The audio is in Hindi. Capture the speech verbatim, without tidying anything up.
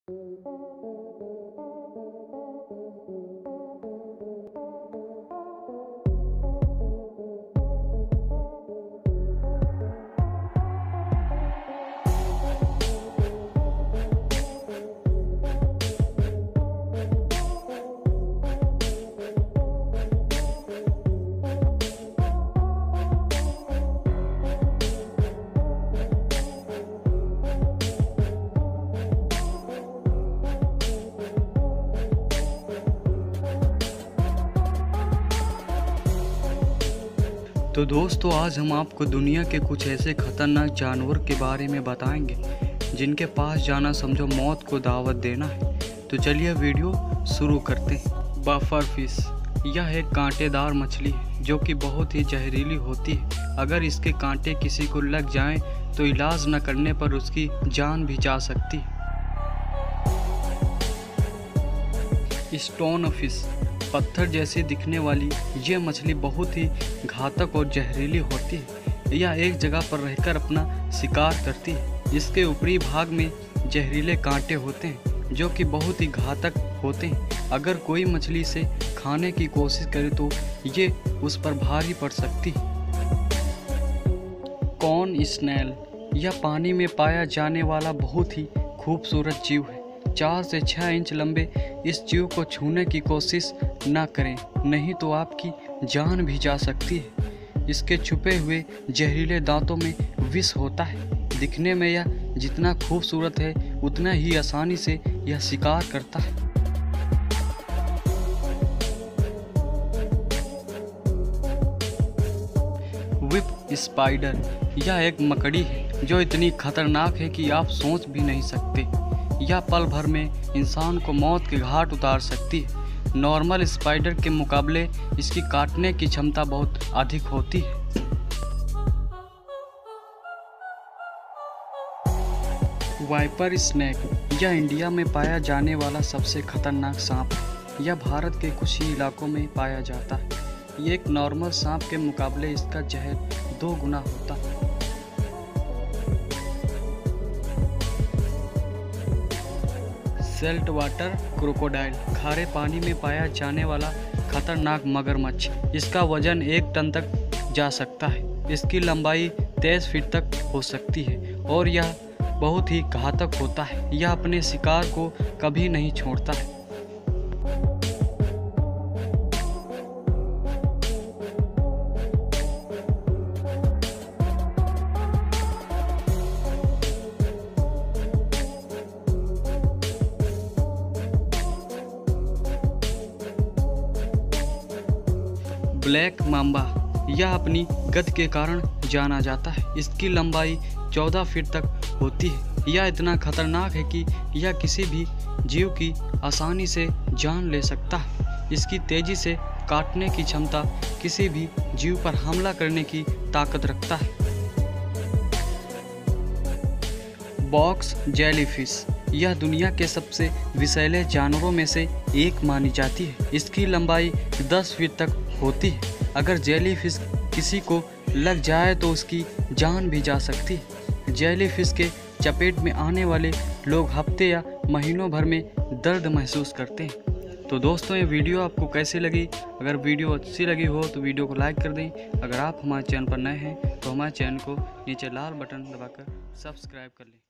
तो दोस्तों, आज हम आपको दुनिया के कुछ ऐसे खतरनाक जानवर के बारे में बताएंगे जिनके पास जाना समझो मौत को दावत देना है। तो चलिए वीडियो शुरू करते हैं। बफर फिश, यह एक कांटेदार मछली है जो कि बहुत ही जहरीली होती है। अगर इसके कांटे किसी को लग जाएं तो इलाज न करने पर उसकी जान भी जा सकती है। स्टोन फिश, पत्थर जैसी दिखने वाली ये मछली बहुत ही घातक और जहरीली होती है। यह एक जगह पर रहकर अपना शिकार करती है। इसके ऊपरी भाग में जहरीले कांटे होते हैं जो कि बहुत ही घातक होते हैं। अगर कोई मछली से खाने की कोशिश करे तो ये उस पर भारी पड़ सकती है। कॉर्न स्नेल, यह पानी में पाया जाने वाला बहुत ही खूबसूरत जीव है। चार से छः इंच लंबे इस जीव को छूने की कोशिश ना करें, नहीं तो आपकी जान भी जा सकती है। इसके छुपे हुए जहरीले दांतों में विष होता है। दिखने में यह जितना खूबसूरत है उतना ही आसानी से यह शिकार करता है। व्हिप स्पाइडर, यह एक मकड़ी है जो इतनी खतरनाक है कि आप सोच भी नहीं सकते। यह पल भर में इंसान को मौत के घाट उतार सकती है। नॉर्मल स्पाइडर के मुकाबले इसकी काटने की क्षमता बहुत अधिक होती है। वाइपर स्नेक, यह इंडिया में पाया जाने वाला सबसे खतरनाक सांप है। यह भारत के कुछ ही इलाकों में पाया जाता है। यह एक नॉर्मल सांप के मुकाबले इसका जहर दो गुना होता है। सेल्ट वाटर क्रोकोडाइल, खारे पानी में पाया जाने वाला खतरनाक मगरमच्छ। इसका वजन एक टन तक जा सकता है। इसकी लंबाई तेईस फीट तक हो सकती है और यह बहुत ही घातक होता है। यह अपने शिकार को कभी नहीं छोड़ता है। ब्लैक मांबा, यह अपनी गति के कारण जाना जाता है। इसकी लंबाई चौदह फीट तक होती है। यह इतना खतरनाक है कि यह किसी भी जीव की आसानी से जान ले सकता है। इसकी तेजी से काटने की क्षमता किसी भी जीव पर हमला करने की ताकत रखता है। बॉक्स जेलीफिश, यह दुनिया के सबसे विषैले जानवरों में से एक मानी जाती है। इसकी लंबाई दस फीट तक होती है। अगर जेलीफिश किसी को लग जाए तो उसकी जान भी जा सकती है। जेलीफिश के चपेट में आने वाले लोग हफ्ते या महीनों भर में दर्द महसूस करते हैं। तो दोस्तों, ये वीडियो आपको कैसी लगी? अगर वीडियो अच्छी लगी हो तो वीडियो को लाइक कर दें। अगर आप हमारे चैनल पर नए हैं तो हमारे चैनल को नीचे लाल बटन दबाकर सब्सक्राइब कर लें।